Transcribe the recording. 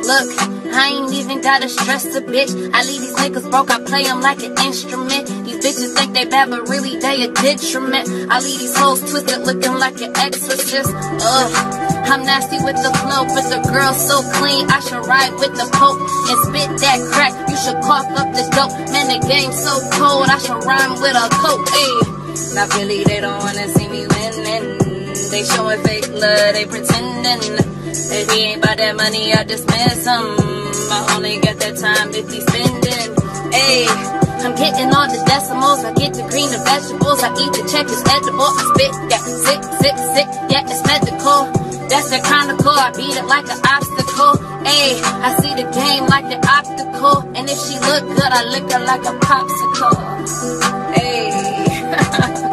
Look, I ain't even gotta stress a bitch. I leave these niggas broke, I play them like an instrument. These bitches think they bad, but really they a detriment. I leave these hoes twisted, looking like an exorcist. I'm nasty with the flow, but the girl so clean, I should ride with the Pope and spit that crack. You should cough up the dope. Man, the game's so cold, I should rhyme with a coat. Ayy, not really, they don't wanna see me winning. They showing fake love, they pretending. If he ain't about that money, I dismiss him. I only got that time if he's spending. Ayy, I'm getting all the decimals. I get the green, the vegetables. I eat the check, it's edible. I spit, yeah, sick, yeah, it's medical. That's the chronicle. I beat it like an obstacle. Ayy, I see the game like the optical. And if she look good, I lick her like a popsicle. Ayy.